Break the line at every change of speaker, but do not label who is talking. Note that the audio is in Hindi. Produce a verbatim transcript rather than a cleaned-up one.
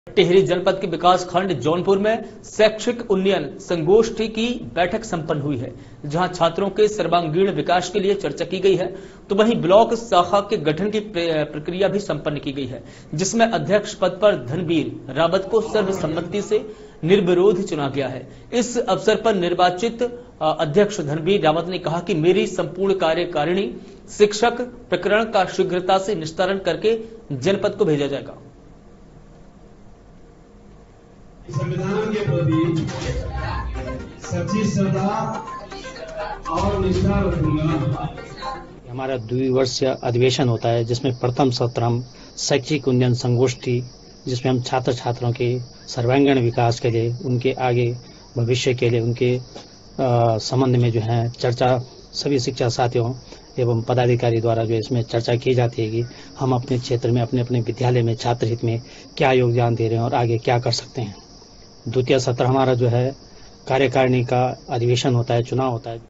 टिहरी जनपद के विकास खंड जौनपुर में शैक्षिक उन्नयन संगोष्ठी की बैठक संपन्न हुई है, जहां छात्रों के सर्वांगीण विकास के लिए चर्चा की गई है। तो वहीं ब्लॉक शाखा के गठन की प्रक्रिया भी संपन्न की गई है, जिसमें अध्यक्ष पद पर धनबीर रावत को सर्वसम्मति से निर्विरोध चुना गया है। इस अवसर पर निर्वाचित अध्यक्ष धनबीर रावत ने कहा कि मेरी संपूर्ण कार्यकारिणी शिक्षक प्रकरण का शीघ्रता से निस्तारण करके जनपद को भेजा जाएगा।
संविधान के प्रति सच्ची श्रद्धा और निष्ठा रखूंगा।
हमारा द्विवर्षीय अधिवेशन होता है, जिसमें प्रथम सत्र हम शैक्षिक उन्नयन संगोष्ठी, जिसमें हम छात्र छात्राओं के सर्वांगीण विकास के लिए, उनके आगे भविष्य के लिए, उनके संबंध में जो है चर्चा सभी शिक्षा साथियों एवं पदाधिकारी द्वारा जो इसमें चर्चा की जाती है कि हम अपने क्षेत्र में अपने अपने विद्यालय में छात्र हित में क्या योगदान दे रहे हैं और आगे क्या कर सकते हैं। द्वितीय सत्र हमारा जो है कार्यकारिणी का अधिवेशन होता है, चुनाव होता है।